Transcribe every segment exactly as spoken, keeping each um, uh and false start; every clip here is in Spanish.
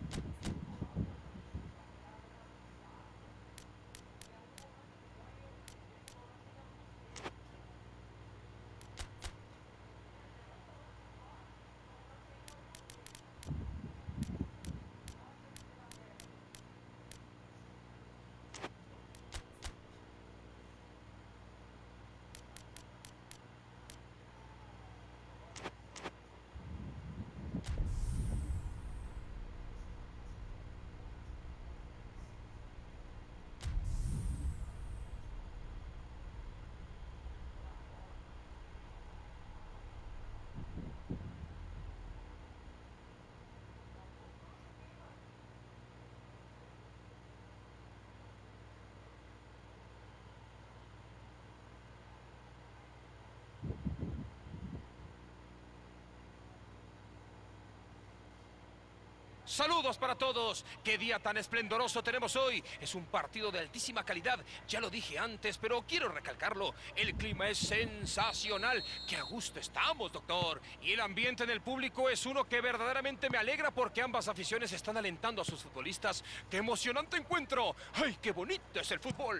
Saludos para todos. Qué día tan esplendoroso tenemos hoy. Es un partido de altísima calidad. Ya lo dije antes, pero quiero recalcarlo. El clima es sensacional. Qué a gusto estamos, doctor. Y el ambiente en el público es uno que verdaderamente me alegra porque ambas aficiones están alentando a sus futbolistas. ¡Qué emocionante encuentro! ¡Ay, qué bonito es el fútbol!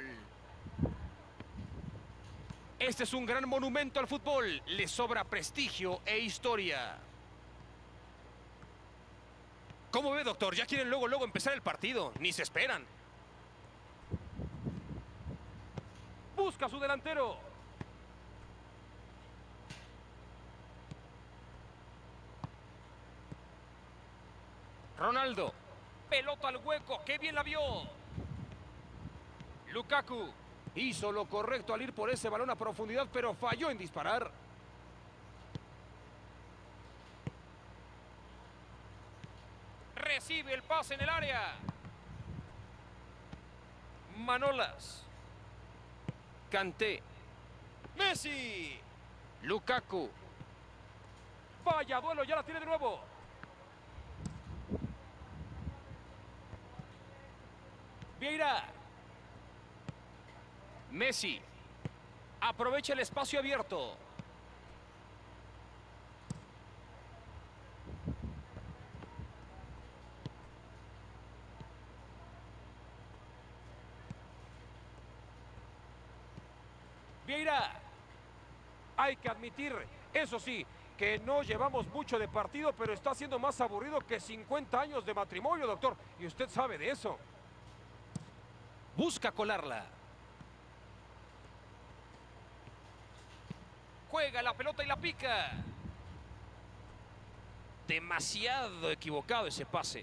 Este es un gran monumento al fútbol. Le sobra prestigio e historia. ¿Cómo ve, doctor? Ya quieren luego, luego empezar el partido. Ni se esperan. Busca a su delantero. Ronaldo. Pelota al hueco. ¡Qué bien la vio! Lukaku. Hizo lo correcto al ir por ese balón a profundidad, pero falló en disparar. Recibe el pase en el área. Manolas. Kanté. Messi. Lukaku. Vaya duelo, ya la tiene de nuevo. Vieira. Messi. Aprovecha el espacio abierto. Vieira. Hay que admitir, eso sí, que no llevamos mucho de partido, pero está siendo más aburrido que cincuenta años de matrimonio, doctor. Y usted sabe de eso. Busca colarla. Juega la pelota y la pica. Demasiado equivocado ese pase.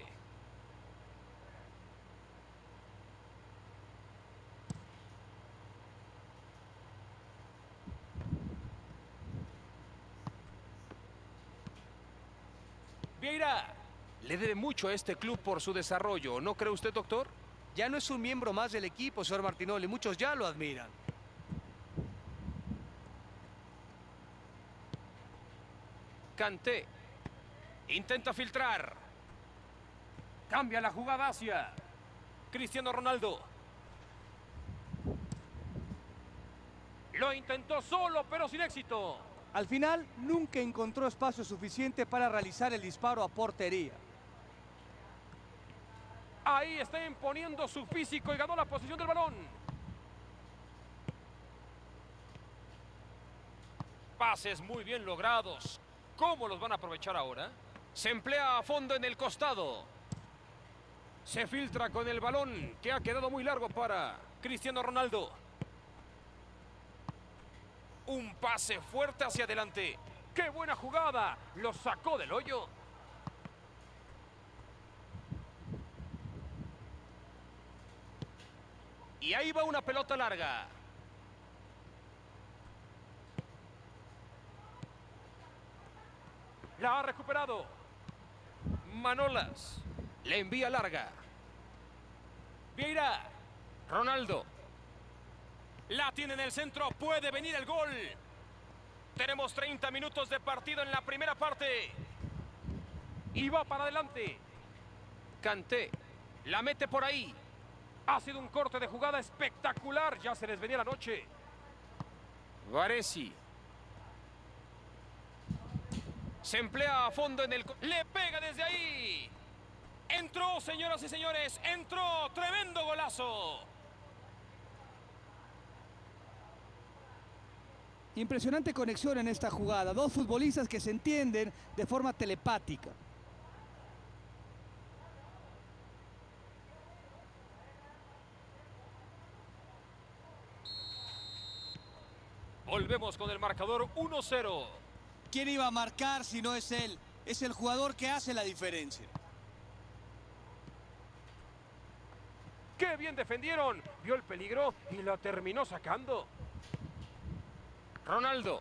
Vieira. Le debe mucho a este club por su desarrollo, ¿no cree usted, doctor? Ya no es un miembro más del equipo, señor Martinoli. Muchos ya lo admiran. Kanté. Intenta filtrar. Cambia la jugada hacia Cristiano Ronaldo. Lo intentó solo, pero sin éxito. Al final, nunca encontró espacio suficiente para realizar el disparo a portería. Ahí está imponiendo su físico y ganó la posición del balón. Pases muy bien logrados. ¿Cómo los van a aprovechar ahora? Se emplea a fondo en el costado. Se filtra con el balón, que ha quedado muy largo para Cristiano Ronaldo. Un pase fuerte hacia adelante. ¡Qué buena jugada! Lo sacó del hoyo. Y ahí va una pelota larga. La ha recuperado. Manolas. Le envía larga. Vieira. Ronaldo. La tiene en el centro. Puede venir el gol. Tenemos treinta minutos de partido en la primera parte. Y va para adelante. Kanté. La mete por ahí. Ha sido un corte de jugada espectacular. Ya se les venía la noche. Baresi. Se emplea a fondo en el... ¡Le pega desde ahí! Entró, señoras y señores, entró. Tremendo golazo. Impresionante conexión en esta jugada. Dos futbolistas que se entienden de forma telepática. Volvemos con el marcador uno cero. ¿Quién iba a marcar si no es él? Es el jugador que hace la diferencia. ¡Qué bien defendieron! Vio el peligro y la terminó sacando. Ronaldo.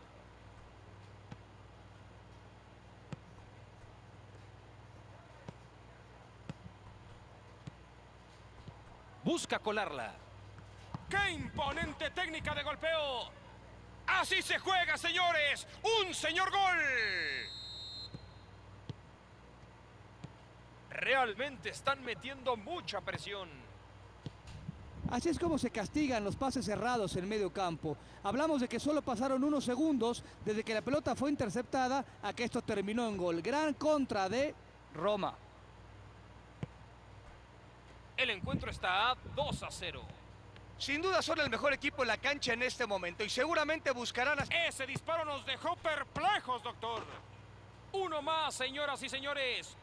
Busca colarla. ¡Qué imponente técnica de golpeo! ¡Así se juega, señores! ¡Un señor gol! Realmente están metiendo mucha presión. Así es como se castigan los pases cerrados en medio campo. Hablamos de que solo pasaron unos segundos desde que la pelota fue interceptada a que esto terminó en gol. Gran contra de Roma. El encuentro está a dos a cero. Sin duda son el mejor equipo en la cancha en este momento y seguramente buscarán... A... Ese disparo nos dejó perplejos, doctor. Uno más, señoras y señores.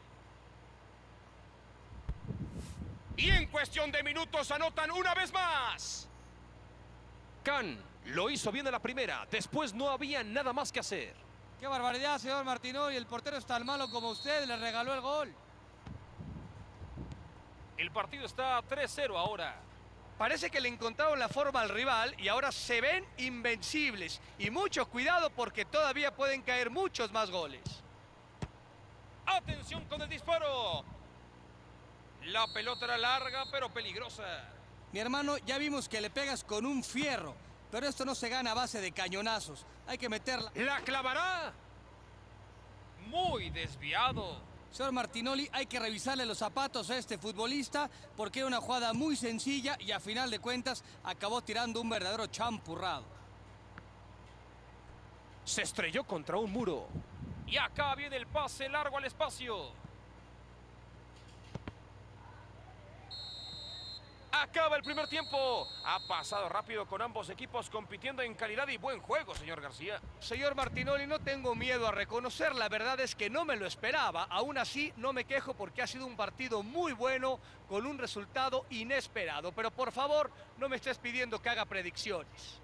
Y en cuestión de minutos anotan una vez más. Can lo hizo bien en la primera. Después no había nada más que hacer. ¡Qué barbaridad, señor Martinoli! El portero es tan malo como usted, le regaló el gol. El partido está a tres cero ahora. Parece que le encontraron la forma al rival y ahora se ven invencibles. Y mucho cuidado porque todavía pueden caer muchos más goles. ¡Atención con el disparo! La pelota era larga pero peligrosa. Mi hermano, ya vimos que le pegas con un fierro, pero esto no se gana a base de cañonazos. Hay que meterla. ¿La clavará? Muy desviado. Señor Martinoli, hay que revisarle los zapatos a este futbolista porque era una jugada muy sencilla y a final de cuentas acabó tirando un verdadero champurrado. Se estrelló contra un muro. Y acá viene el pase largo al espacio. Acaba el primer tiempo. Ha pasado rápido con ambos equipos compitiendo en calidad y buen juego, señor García. Señor Martinoli, no tengo miedo a reconocer. La verdad es que no me lo esperaba. Aún así, no me quejo porque ha sido un partido muy bueno con un resultado inesperado. Pero por favor, no me estés pidiendo que haga predicciones.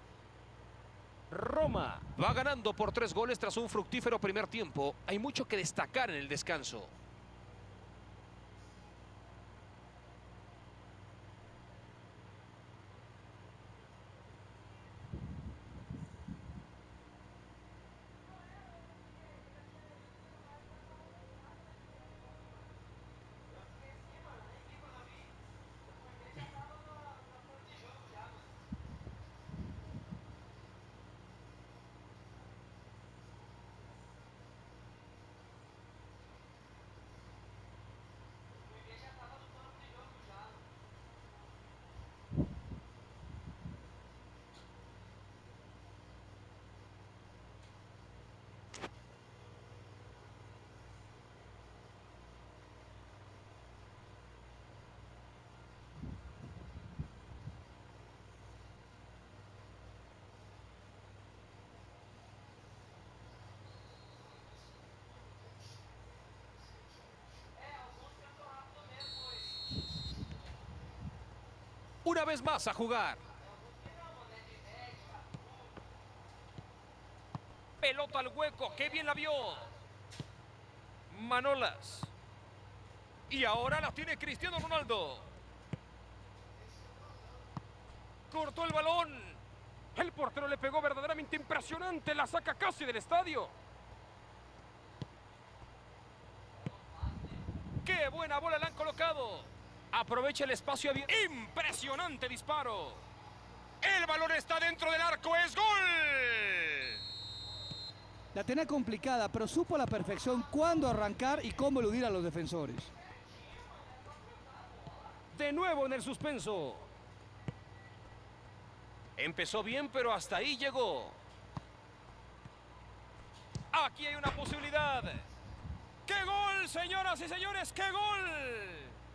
Roma va ganando por tres goles tras un fructífero primer tiempo. Hay mucho que destacar en el descanso. Una vez más a jugar. Pelota al hueco, qué bien la vio. Manolas. Y ahora la tiene Cristiano Ronaldo. Cortó el balón. El portero le pegó verdaderamente impresionante. La saca casi del estadio. ¡Qué buena bola le han colocado! Aprovecha el espacio abierto. ¡Impresionante disparo! El balón está dentro del arco. ¡Es gol! La tenía complicada, pero supo a la perfección cuándo arrancar y cómo eludir a los defensores. De nuevo en el suspenso. Empezó bien, pero hasta ahí llegó. Aquí hay una posibilidad. ¡Qué gol, señoras y señores! ¡Qué gol!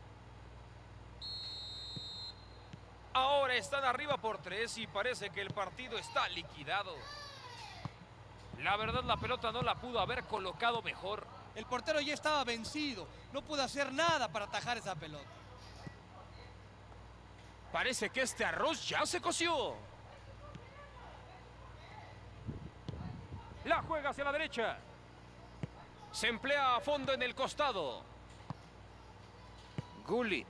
Ahora están arriba por tres y parece que el partido está liquidado. La verdad, la pelota no la pudo haber colocado mejor. El portero ya estaba vencido. No pudo hacer nada para atajar esa pelota. Parece que este arroz ya se coció. La juega hacia la derecha. Se emplea a fondo en el costado. Gullit.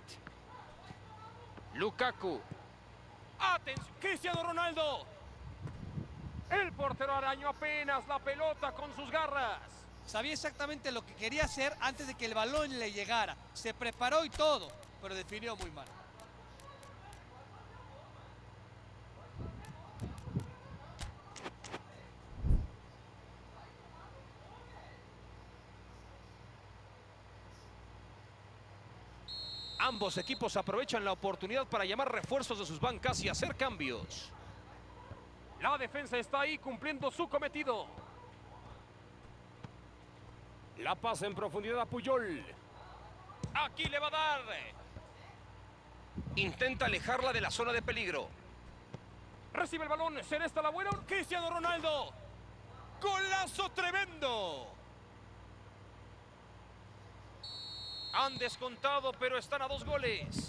Lukaku. ¡Atención! ¡Cristiano Ronaldo! El portero arañó apenas la pelota con sus garras. Sabía exactamente lo que quería hacer antes de que el balón le llegara. Se preparó y todo, pero definió muy mal. Ambos equipos aprovechan la oportunidad para llamar refuerzos de sus bancas y hacer cambios. La defensa está ahí cumpliendo su cometido. La pasa en profundidad a Puyol. Aquí le va a dar. Intenta alejarla de la zona de peligro. Recibe el balón. ¿Será esta la buena? Cristiano Ronaldo. ¡Golazo tremendo! Han descontado, pero están a dos goles.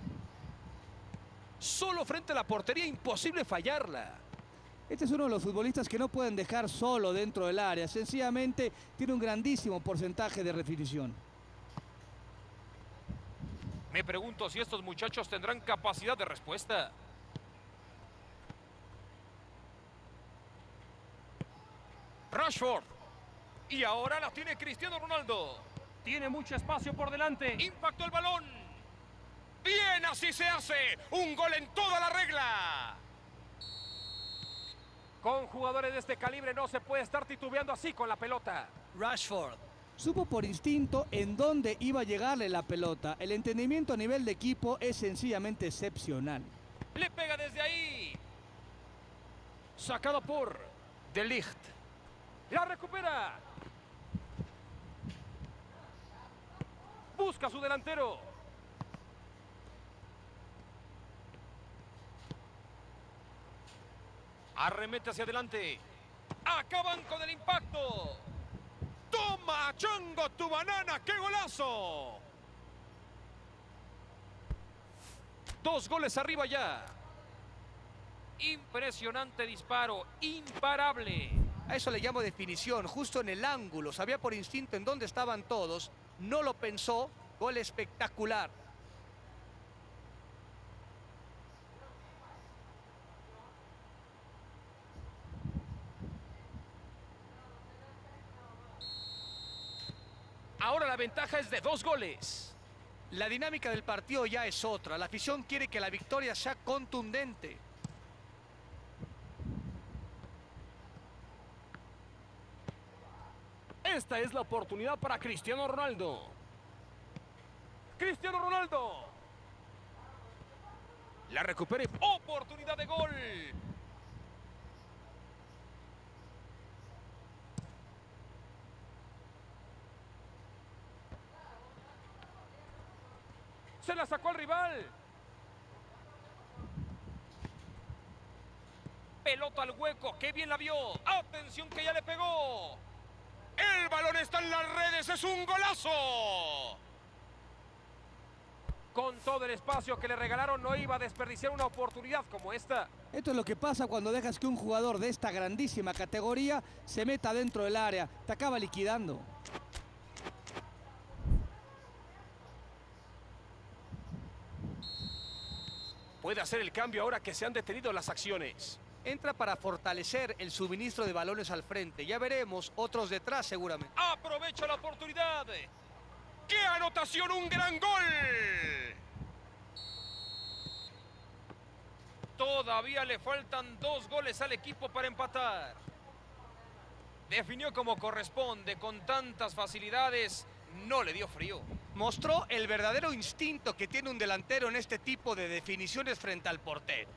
Solo frente a la portería, imposible fallarla. Este es uno de los futbolistas que no pueden dejar solo dentro del área. Sencillamente tiene un grandísimo porcentaje de definición. Me pregunto si estos muchachos tendrán capacidad de respuesta. Rashford. Y ahora la tiene Cristiano Ronaldo. Tiene mucho espacio por delante. Impactó el balón. Bien, así se hace. Un gol en toda la regla. Con jugadores de este calibre no se puede estar titubeando así con la pelota. Rashford. Supo por instinto en dónde iba a llegarle la pelota. El entendimiento a nivel de equipo es sencillamente excepcional. Le pega desde ahí. Sacado por De Ligt. La recupera. Busca a su delantero. Arremete hacia adelante. Acaban con el impacto. ¡Toma, Chongo, tu banana! ¡Qué golazo! Dos goles arriba ya. Impresionante disparo. Imparable. A eso le llamo definición, justo en el ángulo. Sabía por instinto en dónde estaban todos. No lo pensó. Gol espectacular. Ahora la ventaja es de dos goles. La dinámica del partido ya es otra. La afición quiere que la victoria sea contundente. Esta es la oportunidad para Cristiano Ronaldo. Cristiano Ronaldo. La recupera. Oportunidad de gol. Se la sacó al rival. Pelota al hueco. ¡Qué bien la vio! ¡Atención que ya le pegó! ¡El balón está en las redes! ¡Es un golazo! Con todo el espacio que le regalaron, no iba a desperdiciar una oportunidad como esta. Esto es lo que pasa cuando dejas que un jugador de esta grandísima categoría se meta dentro del área. Te acaba liquidando. Puede hacer el cambio ahora que se han detenido las acciones. Entra para fortalecer el suministro de balones al frente. Ya veremos otros detrás seguramente. Aprovecha la oportunidad. ¡Qué anotación! ¡Un gran gol! Todavía le faltan dos goles al equipo para empatar. Definió como corresponde, con tantas facilidades, no le dio frío. Mostró el verdadero instinto que tiene un delantero en este tipo de definiciones frente al portero.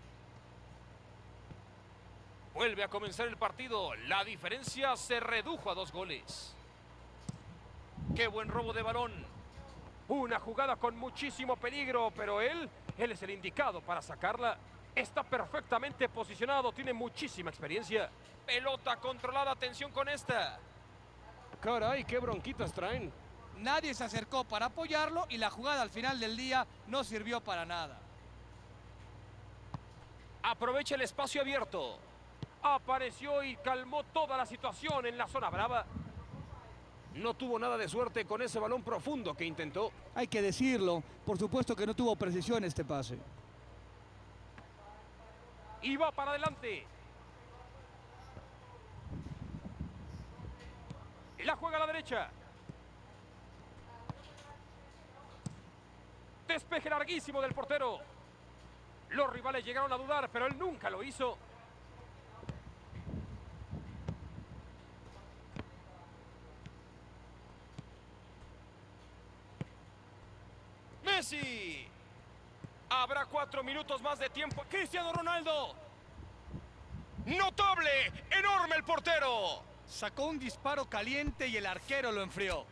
Vuelve a comenzar el partido. La diferencia se redujo a dos goles. ¡Qué buen robo de balón! Una jugada con muchísimo peligro, pero él, él es el indicado para sacarla. Está perfectamente posicionado, tiene muchísima experiencia. Pelota controlada, atención con esta. Caray, qué bronquitas traen. Nadie se acercó para apoyarlo y la jugada al final del día no sirvió para nada. Aprovecha el espacio abierto. Apareció y calmó toda la situación en la zona brava. No tuvo nada de suerte con ese balón profundo que intentó. Hay que decirlo, por supuesto que no tuvo precisión este pase. Y va para adelante. La juega a la derecha. Despeje larguísimo del portero. Los rivales llegaron a dudar, pero él nunca lo hizo. Messi. Habrá cuatro minutos más de tiempo. Cristiano Ronaldo. Notable, enorme el portero. Sacó un disparo caliente y el arquero lo enfrió.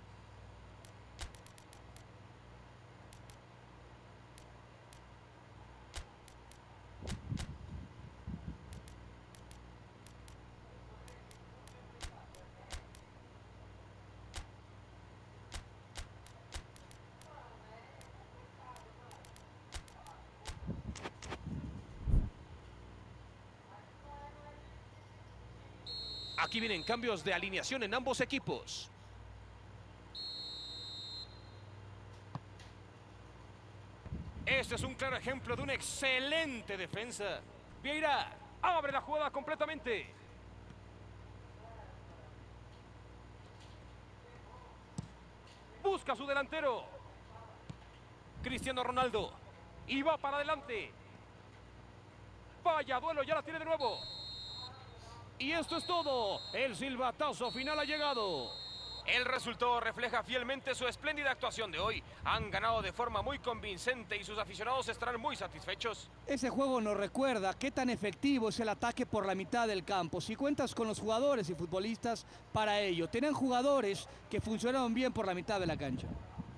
Aquí vienen cambios de alineación en ambos equipos. Este es un claro ejemplo de una excelente defensa. Vieira abre la jugada completamente. Busca a su delantero. Cristiano Ronaldo. Y va para adelante. Vaya duelo, ya la tiene de nuevo. Y esto es todo. El silbatazo final ha llegado. El resultado refleja fielmente su espléndida actuación de hoy. Han ganado de forma muy convincente y sus aficionados estarán muy satisfechos. Ese juego nos recuerda qué tan efectivo es el ataque por la mitad del campo. Si cuentas con los jugadores y futbolistas para ello. Tenían jugadores que funcionaron bien por la mitad de la cancha.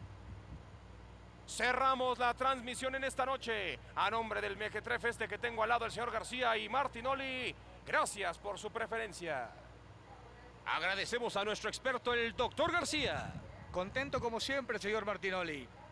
Cerramos la transmisión en esta noche. A nombre del Mequetrefe este que tengo al lado, el señor García y Martinoli, gracias por su preferencia. Agradecemos a nuestro experto, el doctor García. Contento como siempre, señor Martinoli.